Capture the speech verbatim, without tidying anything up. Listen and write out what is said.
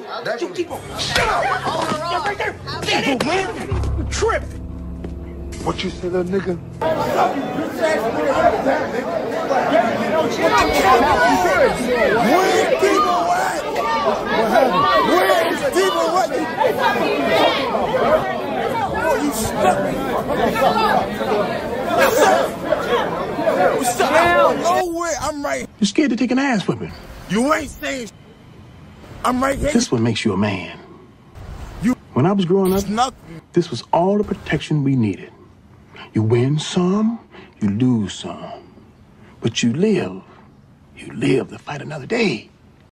That's You Debo, shut up! Yeah, right there! Debo, man! You tripping! what you say, little nigga? Where's Debo at? Where's Debo at? Oh, you stuck me! What's up? What's up? Hell nowhere. I'm right. You're scared to take an ass whipping. You ain't saying. I'm right here. This is what makes you a man. You. When I was growing up, Nothing. this was all the protection we needed. You win some, you lose some. But you live. You live to fight another day.